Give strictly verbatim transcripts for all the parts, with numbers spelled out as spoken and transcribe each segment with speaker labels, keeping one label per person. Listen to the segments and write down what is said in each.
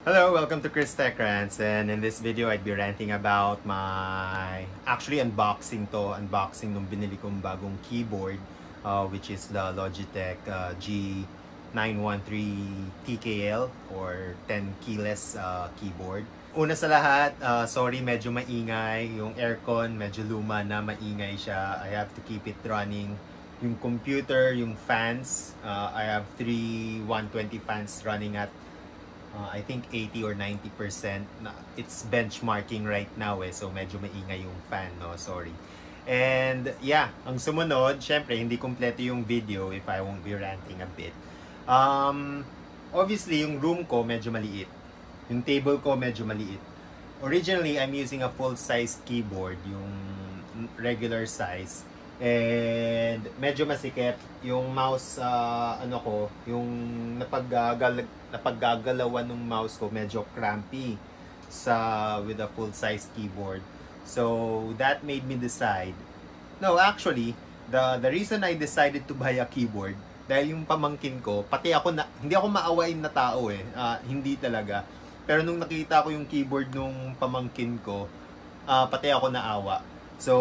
Speaker 1: Hello, welcome to Chris Tech Rants, and in this video I'd be ranting about my actually unboxing to unboxing nung binili kong bagong keyboard, uh, which is the Logitech uh, G nine one three T K L or ten keyless uh, keyboard. Una sa lahat, uh, sorry medyo maingay yung aircon, medyo luma na, maingay siya. I have to keep it running. Yung computer, yung fans, uh, I have three one twenty fans running at Uh, I think eighty or ninety percent na it's benchmarking right now eh, so medyo maingay yung fan, no, sorry. And yeah, ang sumunod, syempre hindi kompleto yung video if I won't be ranting a bit. Um, obviously yung room ko medyo maliit, yung table ko medyo maliit. Originally I'm using a full-size keyboard, yung regular size, and medyo masikip yung mouse, uh, ano ko, yung napaggagal napaggagalawan ng mouse ko medyo crampy sa with a full size keyboard. So that made me decide, no, actually the the reason I decided to buy a keyboard dahil yung pamangkin ko, pati ako na, hindi ako maawain na tao eh, uh, hindi talaga, pero nung nakita ko yung keyboard nung pamangkin ko, uh, pati ako naawa. So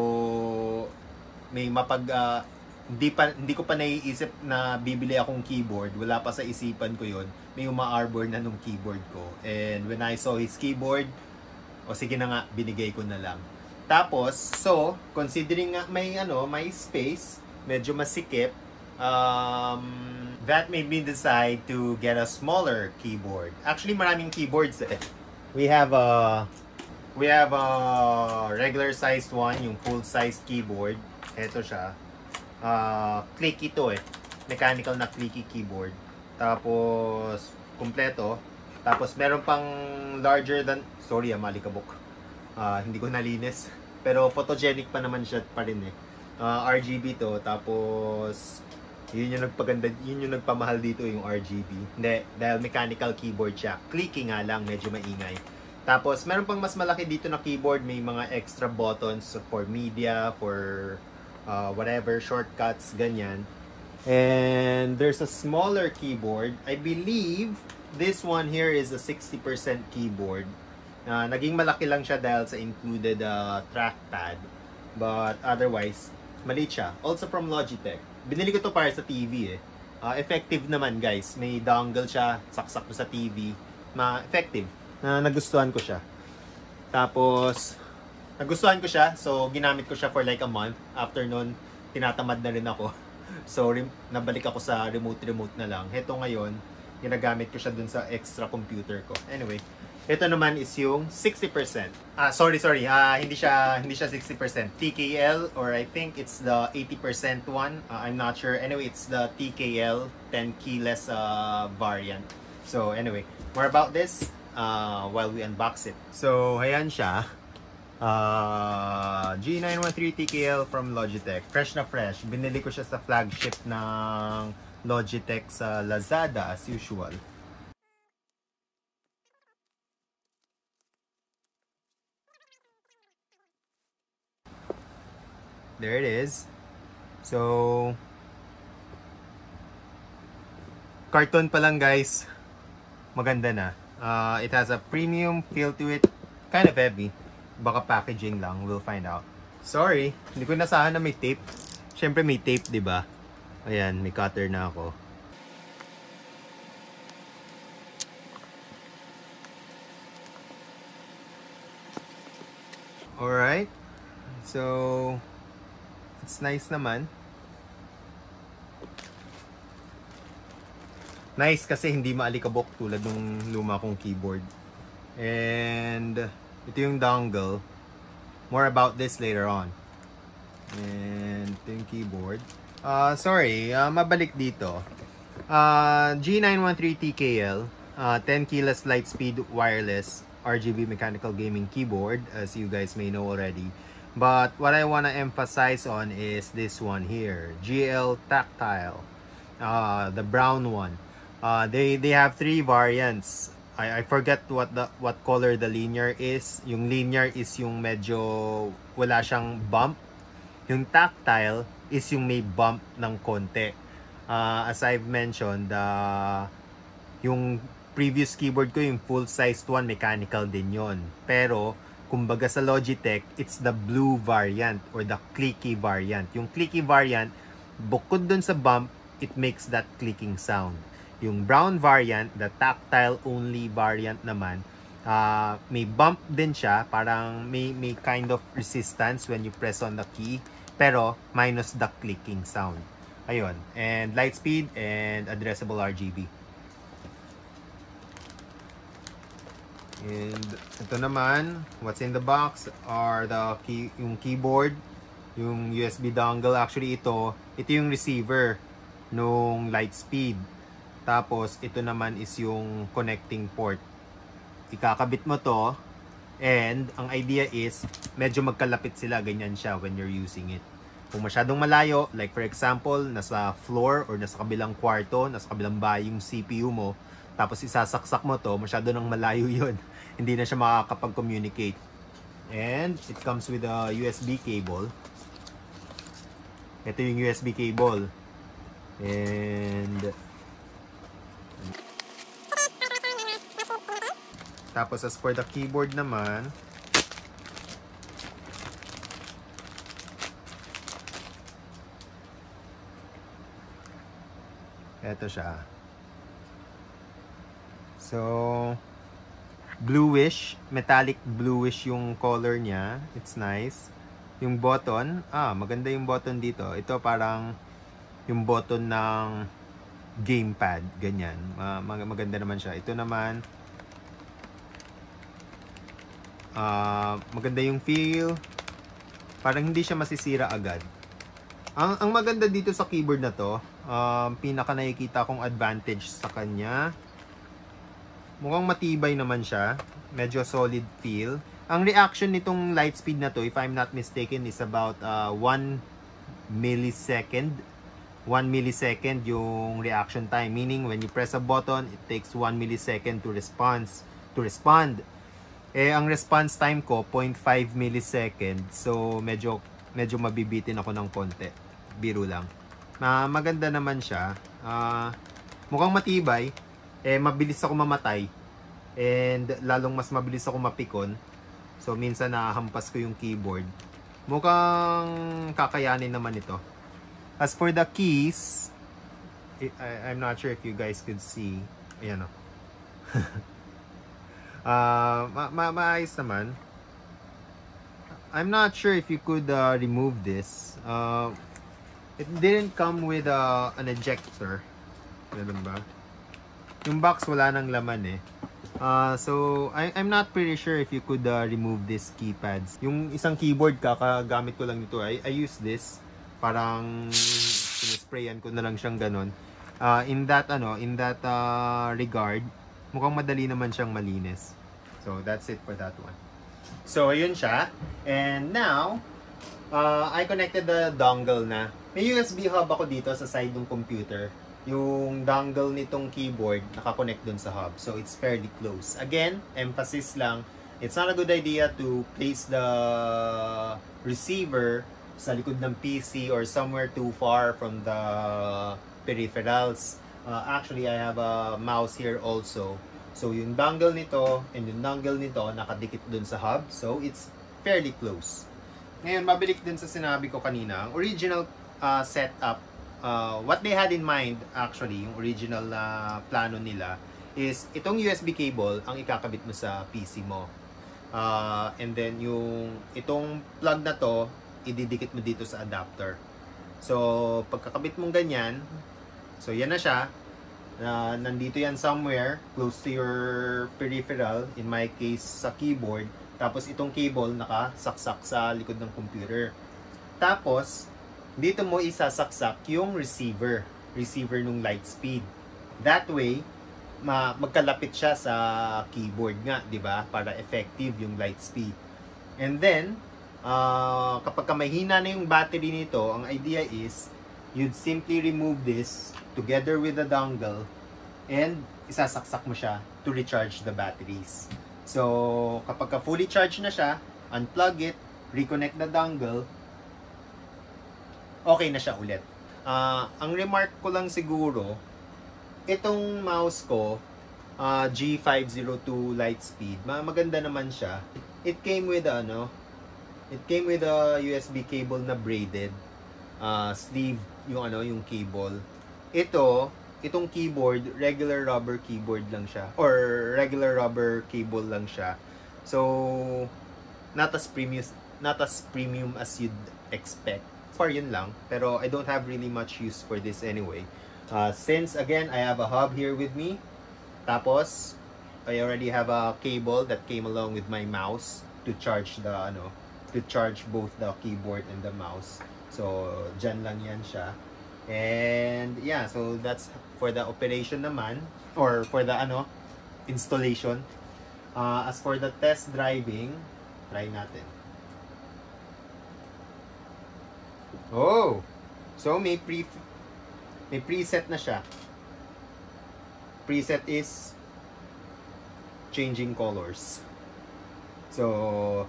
Speaker 1: may mapag uh, hindi pa hindi ko pa naiisip na bibili akong keyboard, wala pa sa isipan ko yon, may uma-arbor na nung keyboard ko. And when I saw his keyboard, o sige na nga, binigay ko na lang. Tapos so considering nga may ano, may space, medyo masikip, um, that made me decide to get a smaller keyboard. Actually maraming keyboards eh. We have a we have a regular sized one, yung full sized keyboard. Ito siya. Uh, clicky to eh. Mechanical na clicky keyboard. Tapos, kumpleto. Tapos, meron pang larger than... Sorry, ah, malikabok. Uh, hindi ko nalinis. Pero, photogenic pa naman siya pa rin eh. Uh, R G B to. Tapos, yun yung nagpaganda, yun yung nagpamahal dito, yung R G B. Hindi, dahil mechanical keyboard siya. Clicky nga lang, medyo maingay. Tapos, meron pang mas malaki dito na keyboard. May mga extra buttons for media, for... Uh, whatever, shortcuts, ganyan. And there's a smaller keyboard. I believe this one here is a sixty percent keyboard. Uh, naging malaki lang siya dahil sa included uh, trackpad. But otherwise, maliit siya. Also from Logitech. Binili ko to para sa T V eh. Uh, effective naman guys. May dongle siya, saksak mo sa T V. Ma-effective. Uh, nagustuhan ko siya. Tapos... Nagustuhan ko siya, so ginamit ko siya for like a month. After nun, tinatamad na rin ako. So, nabalik ako sa remote-remote na lang. Ito ngayon, ginagamit ko siya dun sa extra computer ko. Anyway, ito naman is yung sixty percent. Ah, sorry, sorry. Ah, hindi siya hindi siya sixty percent. T K L, or I think it's the eighty percent one. Uh, I'm not sure. Anyway, it's the T K L ten keyless uh, variant. So, anyway, more about this uh, while we unbox it. So, ayan siya. Uh, G nine one three T K L from Logitech. Fresh na fresh. Binili ko siya sa flagship ng Logitech sa Lazada as usual. There it is. So, carton pa lang guys. Maganda na. Uh, it has a premium feel to it. Kind of heavy. Baka packaging lang, we'll find out. Sorry, hindi ko nasahan na may tape. Syempre may tape, 'di ba? Ayan, may cutter na ako. Alright. So, it's nice naman. Nice kasi hindi maalikabok tulad ng luma kong keyboard. And ito yung dongle. More about this later on. And ito yung keyboard. Uh, sorry, uh, mabalik dito. Uh, G nine one three T K L, uh, ten keyless lightspeed wireless R G B mechanical gaming keyboard, as you guys may know already. But what I want to emphasize on is this one here, G L Tactile, uh, the brown one. Uh, they they have three variants. I, I forget what the what color the linear is. Yung linear is yung medyo wala siyang bump. Yung tactile is yung may bump ng konti. Uh, as I've mentioned, uh, yung previous keyboard ko, yung full-sized one, mechanical din yon. Pero, kumbaga sa Logitech, it's the blue variant or the clicky variant. Yung clicky variant, bukod dun sa bump, it makes that clicking sound. Yung brown variant, the tactile only variant naman, uh, may bump din siya, parang may, may kind of resistance when you press on the key, pero minus the clicking sound. Ayun, and light speed and addressable R G B. And ito naman, what's in the box are the key, yung keyboard, yung U S B dongle. Actually ito, ito yung receiver nung lightspeed. Tapos ito naman is yung connecting port. Ikakabit mo to, and ang idea is medyo magkalapit sila, ganyan siya when you're using it. Kung masyadong malayo, like for example, nasa floor or nasa kabilang kwarto, nasa kabilang bahay yung C P U mo, tapos isasaksak mo to, masyado nang malayo yun. Hindi na siya makakapag-communicate. And it comes with a U S B cable. Ito yung U S B cable. And tapos as for the keyboard naman, ito siya. So, bluish, metallic bluish yung color niya. It's nice. Yung button, ah, maganda yung button dito. Ito parang yung button ng gamepad, ganyan. Uh, maganda naman siya. Ito naman, uh, maganda yung feel. Parang hindi siya masisira agad. Ang, ang maganda dito sa keyboard na to, um, pinaka nakikita kong advantage sa kanya, mukhang matibay naman siya. Medyo solid feel. Ang reaction nitong lightspeed na to, if I'm not mistaken, is about uh, one millisecond. one millisecond yung reaction time. Meaning, when you press a button, it takes one millisecond to response, to respond. Eh, ang response time ko, zero point five millisecond. So, medyo, medyo mabibitin ako ng konti. Biro lang. Uh, maganda naman siya. Uh, mukhang matibay. Eh, mabilis ako mamatay. And lalong mas mabilis ako mapikon. So, minsan nahampas ko yung keyboard. Mukhang kakayanin naman ito. As for the keys, I, I'm not sure if you guys could see. Ayan o. uh, ma ma maayos naman. I'm not sure if you could uh, remove this. Uh, it didn't come with uh, an ejector. Ganun ba? Yung box wala nang laman eh. Uh, so, I, I'm not pretty sure if you could uh, remove these keypads. Yung isang keyboard, kakagamit ko lang nito. I, I use this. Parang sinisprayan ko na lang siyang ganun. Uh, in that, ano, in that uh, regard, mukhang madali naman siyang malinis. So, that's it for that one. So, ayun siya. And now, uh, I connected the dongle na. May U S B hub ako dito sa side ng computer. Yung dongle nitong keyboard nakakonect dun sa hub. So, it's fairly close. Again, emphasis lang, it's not a good idea to place the receiver sa likod ng P C or somewhere too far from the peripherals. Uh, actually, I have a mouse here also. So, yung dongle nito and yung dongle nito nakadikit dun sa hub. So, it's fairly close. Ngayon, mabilik din sa sinabi ko kanina. Ang original uh, setup, uh, what they had in mind actually, yung original uh, plano nila is itong U S B cable ang ikakabit mo sa P C mo. Uh, and then, yung itong plug na to, ididikit mo dito sa adapter. So, pagkakabit mong ganyan, so yan na siya. Uh, nandito yan somewhere close to your peripheral, in my case sa keyboard. Tapos itong cable nakasaksak sa likod ng computer. Tapos, dito mo isasaksak yung receiver. Receiver nung lightspeed. That way, ma magkalapit siya sa keyboard nga, di ba? Para effective yung lightspeed. And then, uh, kapag mahina na yung battery nito, ang idea is, you'd simply remove this together with the dongle and isasaksak mo siya to recharge the batteries. So, kapag ka fully charged na siya, unplug it, reconnect the dongle, okay na siya ulit. Uh, ang remark ko lang siguro, itong mouse ko, uh, G five oh two lightspeed. Maganda naman siya. It came with ano, it came with a U S B cable na braided uh, sleeve yung ano, yung cable. Ito, itong keyboard, regular rubber keyboard lang siya or regular rubber cable lang siya. So not as premium not as premium as you'd expect. For yun lang, pero I don't have really much use for this anyway. Uh, since again, I have a hub here with me. Tapos, I already have a cable that came along with my mouse to charge the ano, to charge both the keyboard and the mouse. So, dyan lang yan siya. And yeah, so that's for the operation naman or for the ano, installation. Uh, as for the test driving, try natin. Oh, so may pre may preset na siya. Preset is changing colors. So,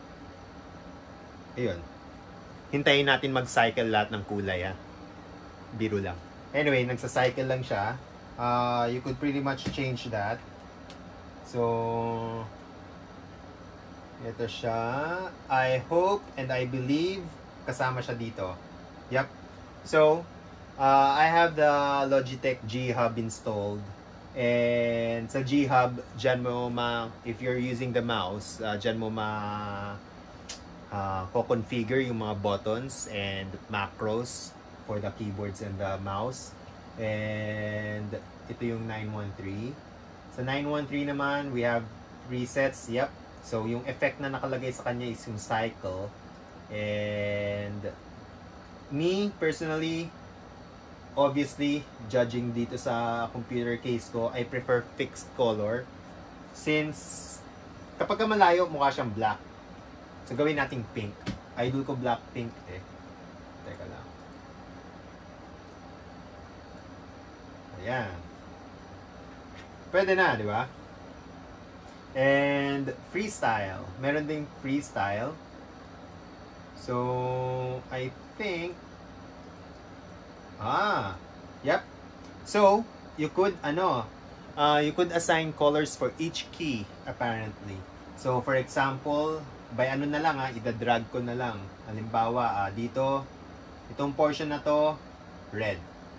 Speaker 1: ayun. Hintayin natin mag-cycle lahat ng kulay, ha. Biro lang. Anyway, nagsa-cycle lang siya. Uh, you could pretty much change that. So, ito siya. I hope and I believe kasama siya dito. Yep. So, uh, I have the Logitech G hub installed. And sa G hub, dyan mo ma, if you're using the mouse, uh, dyan mo ma uh, ko-configure yung mga buttons and macros for the keyboards and the mouse. And ito yung nine one three. Sa nine one three naman, we have presets. Yep. So, yung effect na nakalagay sa kanya is yung cycle. And me, personally, obviously, judging dito sa computer case ko, I prefer fixed color. Since, kapag ka malayo, mukha siyang black. So, gawin nating pink. Idol ko black pink eh. Teka lang. Ayan. Pwede na, di ba? And, freestyle. Meron ding freestyle. So, I think, ah, yep. So, you could, ano, uh, you could assign colors for each key, apparently. So, for example, by ano na lang, ha, ida-drag ko na lang. Halimbawa, ah, dito, itong portion na to, red.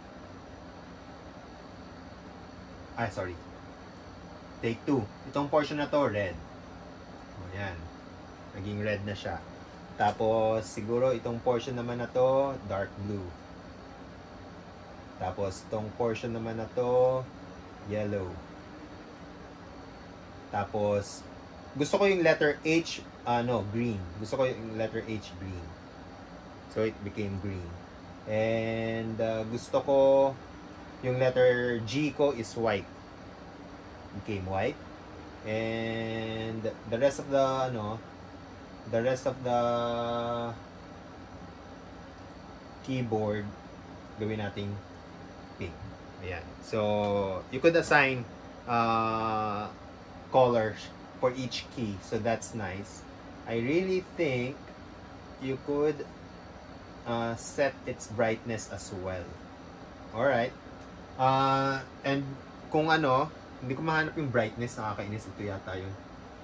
Speaker 1: Ah, sorry. Take two. Itong portion na to, red. O, yan. Naging red na siya. Tapos, siguro, itong portion naman na to, dark blue. Tapos, itong portion naman na to, yellow. Tapos, gusto ko yung letter H, ano, green. Gusto ko yung letter H, green. So, it became green. And, uh, gusto ko, yung letter G ko is white. Became white. And, the rest of the, ano, the rest of the keyboard, gawin nating pink. Ayan. So, you could assign uh, colors for each key. So, that's nice. I really think you could uh, set its brightness as well. Alright. Uh, and kung ano, hindi ko mahanap yung brightness, nakakainis. Ito yata yun.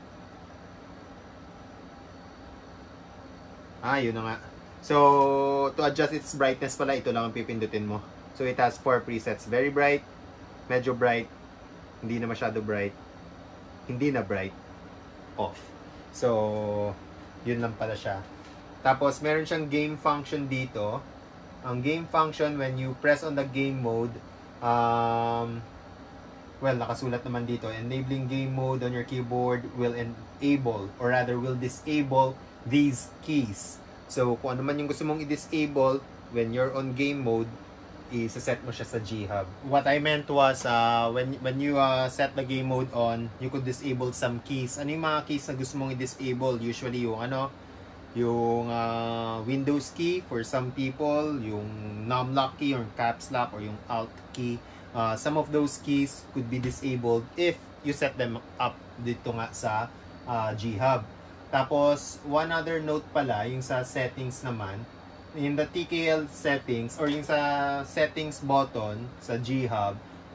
Speaker 1: Ah, yun na nga. So, to adjust its brightness pala, ito lang ang pipindutin mo. So, it has four presets. Very bright, medyo bright, hindi na masyado bright, hindi na bright, off. So, yun lang pala siya. Tapos, meron siyang game function dito. Ang game function, when you press on the game mode, um, well, nakasulat naman dito, enabling game mode on your keyboard will enable, or rather, will disable these keys. So, kung ano man yung gusto mong i-disable, when you're on game mode, i-set mo siya sa G hub. What I meant was, uh, when, when you uh, set the game mode on, you could disable some keys. Ano yung mga keys na gusto mong i-disable? Usually yung ano, yung uh, Windows key for some people, yung numlock key or caps lock or yung alt key. Uh, some of those keys could be disabled if you set them up dito nga sa uh, G hub. Tapos, one other note pala, yung sa settings naman, in the T K L settings, or yung sa settings button sa G hub,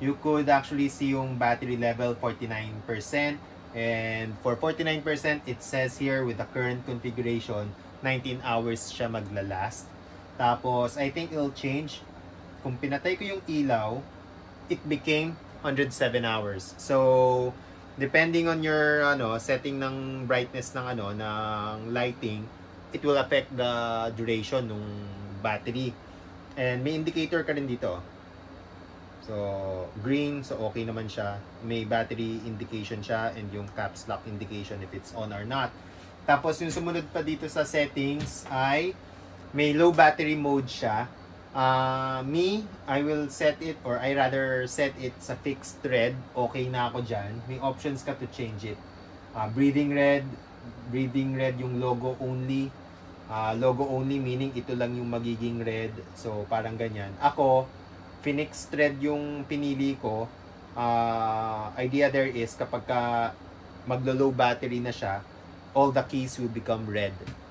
Speaker 1: you could actually see yung battery level forty-nine percent. And for forty-nine percent, it says here with the current configuration, nineteen hours siya maglalast. Tapos, I think it'll change. Kung pinatay ko yung ilaw, it became one hundred seven hours. So, depending on your ano setting ng brightness ng ano ng lighting, it will affect the duration ng battery. And may indicator ka rin dito. So, green, so okay naman siya. May battery indication siya and yung caps lock indication if it's on or not. Tapos yung sumunod pa dito sa settings ay may low battery mode siya. Uh, me, I will set it or I rather set it sa fixed red. Okay na ako dyan. May options ka to change it. Uh, breathing red, breathing red yung logo only. Uh, logo only meaning ito lang yung magiging red. So, parang ganyan. Ako, Phoenix thread yung pinili ko. Uh, idea there is kapag ka maglo-low battery na siya, all the keys will become red.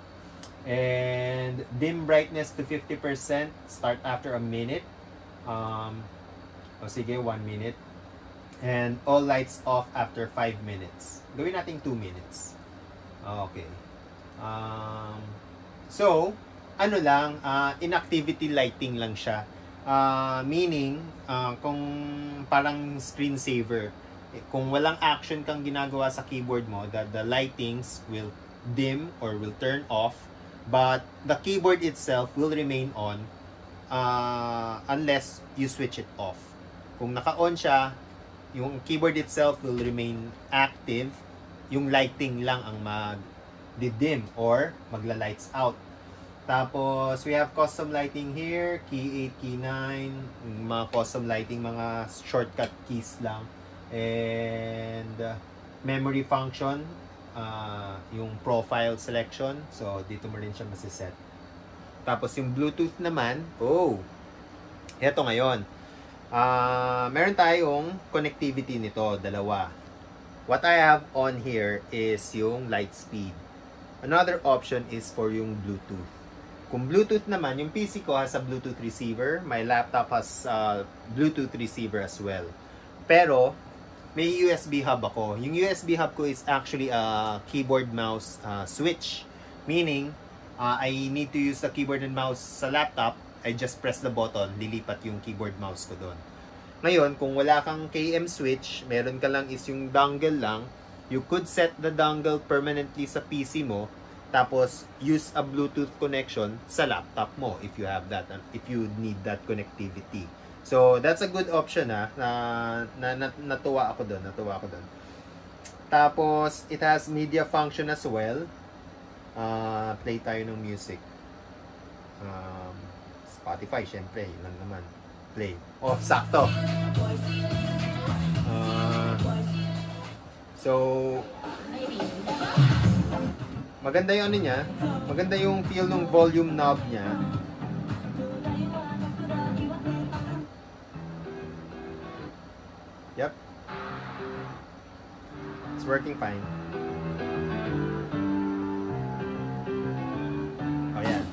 Speaker 1: And dim brightness to fifty percent, start after a minute. Um, o sige, one minute. And all lights off after five minutes. Gawin natin two minutes. Okay. Um, so, ano lang, uh, inactivity lighting lang siya. Uh, meaning, uh, kung parang screensaver, kung walang action kang ginagawa sa keyboard mo, that the lightings will dim or will turn off, but the keyboard itself will remain on uh, unless you switch it off. Kung naka-on siya, yung keyboard itself will remain active, yung lighting lang ang mag-dim or magla-lights out. Tapos, we have custom lighting here, key eight, key nine, mga custom lighting, mga shortcut keys lang. And, uh, memory function, uh, yung profile selection. So, dito mo rin siya masiset. Tapos, yung Bluetooth naman, oh, eto ngayon. Uh, meron tayong connectivity nito, dalawa. What I have on here is yung lightspeed. Another option is for yung Bluetooth. Kung Bluetooth naman, yung P C ko has a Bluetooth receiver. My laptop has a Bluetooth receiver as well. Pero, may U S B hub ako. Yung U S B hub ko is actually a keyboard mouse uh, switch. Meaning, uh, I need to use the keyboard and mouse sa laptop. I just press the button, lilipat yung keyboard mouse ko doon. Ngayon, kung wala kang K M switch, meron ka lang is yung dongle lang, you could set the dongle permanently sa P C mo. Tapos, use a Bluetooth connection sa laptop mo if you have that, if you need that connectivity. So, that's a good option ha. Na, na, na, natuwa ako doon. Natuwa ako doon. Tapos, it has media function as well. Uh, play tayo ng music. Um, Spotify, syempre. Yun lang naman. Play. Oh, sakto. Uh, so, maganda yung ano niya. Maganda yung feel ng volume knob niya. Yep. It's working fine. Oh, yan.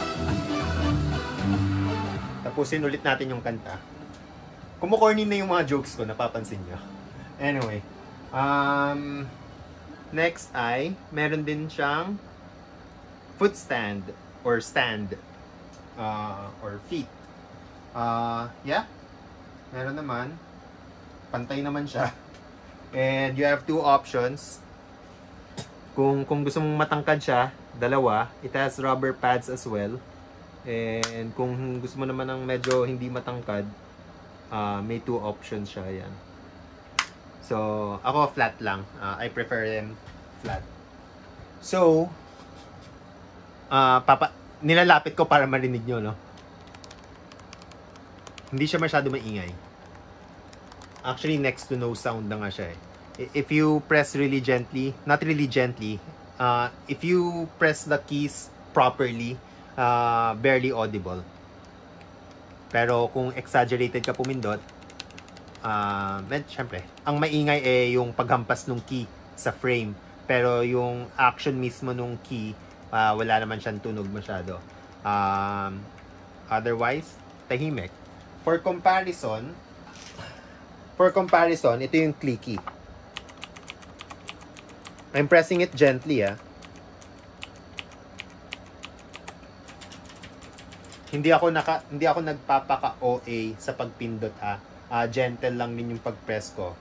Speaker 1: Tapusin ulit natin yung kanta. Kumukorny na yung mga jokes ko, napapansin nyo. Anyway. Um... Next ay, meron din siyang foot stand or stand uh, or feet. Uh, yeah, meron naman. Pantay naman siya. And you have two options. Kung, kung gusto mong matangkad siya, dalawa. It has rubber pads as well. And kung gusto mo naman ng medyo hindi matangkad, uh, may two options siya. Yan. So, ako flat lang. Uh, I prefer them flat. So, uh, papa, nilalapit ko para marinig nyo, no? Hindi siya masyado maingay. Actually, next to no sound na nga siya eh. If you press really gently, not really gently, uh, if you press the keys properly, uh, barely audible. Pero kung exaggerated ka pumindot, Uh, men, syempre, ang maingay eh yung paghampas ng key sa frame. Pero yung action mismo ng key, uh, wala naman siyang tunog masyado. Um, otherwise, tahimik. For comparison, for comparison, ito yung clicky. I'm pressing it gently, ah. Hindi ako naka hindi ako nagpapaka-O A sa pagpindot, ah. Uh, gentle lang din yung pag-press ko.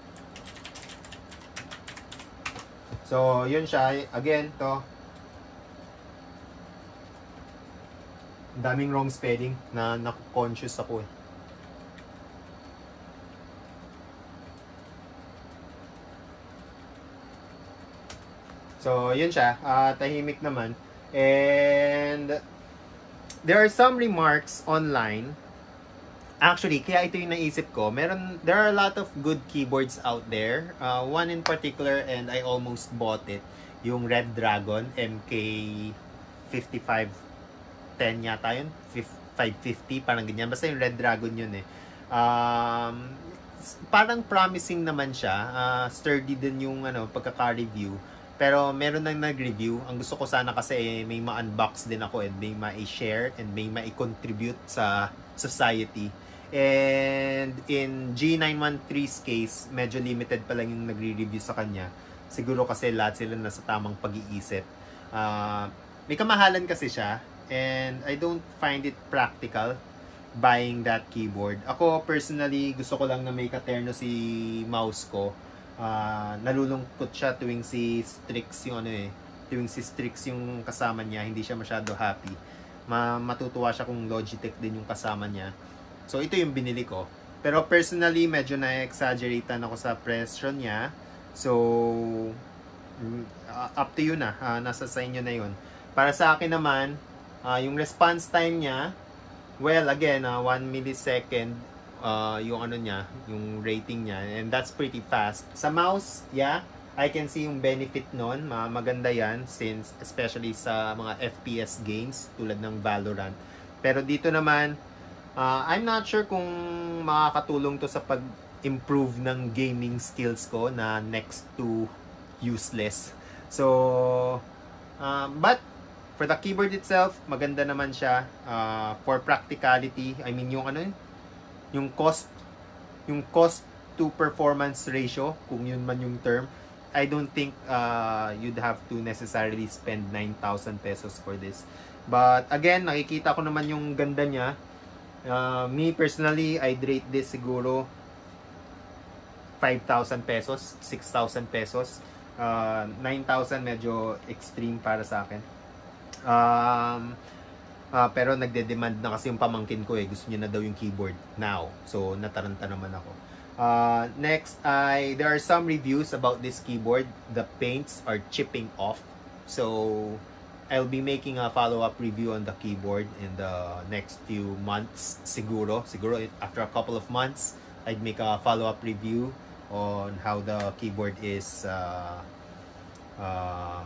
Speaker 1: So, yun siya. Again, to. Daming wrong spelling na na-conscious ako, eh. So, yun siya. Uh, tahimik naman. And there are some remarks online. Actually, kaya ito yung naisip ko. Meron, there are a lot of good keyboards out there. Uh, one in particular, and I almost bought it. Yung Red Dragon, M K fifty-five ten yata yun. five fifty, parang ganyan. Basta yung Red Dragon yun eh. Um, parang promising naman siya. Uh, sturdy din yung ano, pagkaka-review. Pero meron nang nag-review. Ang gusto ko sana kasi may ma-unbox din ako and may ma-share and may ma-contribute sa society. And in G nine one three's case, medyo limited pa lang yung nagre-review sa kanya. Siguro kasi lahat sila nasa tamang pag-iisip. Uh, may kamahalan kasi siya and I don't find it practical buying that keyboard. Ako personally, gusto ko lang na may katerno si mouse ko. Uh, nalulungkot siya tuwing si Strix yung ano eh, tuwing si Strix yung kasama niya, hindi siya masyado happy. Ma matutuwa siya kung Logitech din yung kasama niya. So ito yung binili ko. Pero personally, medyo na-exaggeratean ako sa presyo niya. So uh, up to you na, uh, nasa sa inyo na yun. Para sa akin naman, uh, yung response time niya, well again, uh, one millisecond Uh, yung ano niya, yung rating niya, and that's pretty fast. Sa mouse, yeah, I can see yung benefit nun. Uh, maganda yan, since especially sa mga F P S games tulad ng Valorant. Pero dito naman, uh, I'm not sure kung makakatulong to sa pag-improve ng gaming skills ko na next to useless. So, uh, but for the keyboard itself, maganda naman siya. Uh, for practicality, I mean yung ano yun, yung cost yung cost to performance ratio, kung yun man yung term, I don't think uh, you'd have to necessarily spend nine thousand pesos for this. But again, nakikita ko naman yung ganda niya. Uh, me personally, I'd rate this siguro five thousand pesos, six thousand pesos. Uh, nine thousand medyo extreme para sa akin. Um, Uh, pero nagde-demand na kasi yung pamangkin ko eh. Gusto niya na daw yung keyboard now. So, nataranta naman ako. Uh, next, I there are some reviews about this keyboard. The paints are chipping off. So, I'll be making a follow-up review on the keyboard in the next few months. Siguro. Siguro after a couple of months, I'd make a follow-up review on how the keyboard is uh, uh,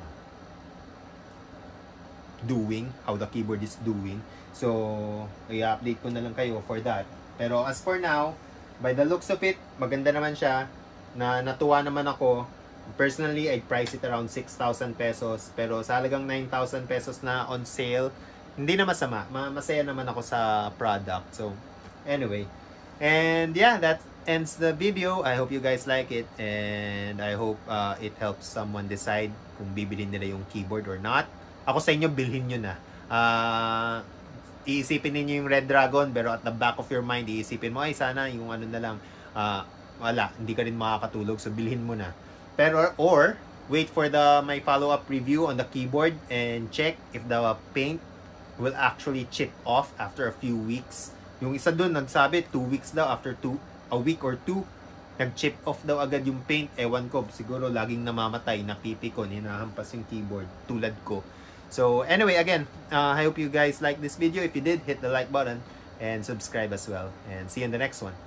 Speaker 1: doing, how the keyboard is doing. So, i-update ko na lang kayo for that. Pero as for now, by the looks of it, maganda naman siya. Na natuwa naman ako. Personally, I'd price it around six thousand pesos. Pero sa halagang nine thousand pesos na on sale, hindi na masama. Masaya naman ako sa product. So, anyway. And yeah, that ends the video. I hope you guys like it. And I hope uh, it helps someone decide kung bibili nila yung keyboard or not. Ako sa inyo, bilhin nyo na. Uh, iisipin ninyo yung Red Dragon, pero at the back of your mind, iisipin mo, ay sana yung ano na lang, uh, wala, hindi ka rin makakatulog, so bilhin mo na. Pero, or, wait for the my follow-up review on the keyboard and check if the paint will actually chip off after a few weeks. Yung isa dun, nagsabi, two weeks daw, after two, a week or two, nag-chip off daw agad yung paint. Ewan ko, siguro laging namamatay, napipikon, hinahampas yung keyboard, tulad ko. So anyway, again, uh, I hope you guys like this video. If you did, hit the like button and subscribe as well. And see you in the next one.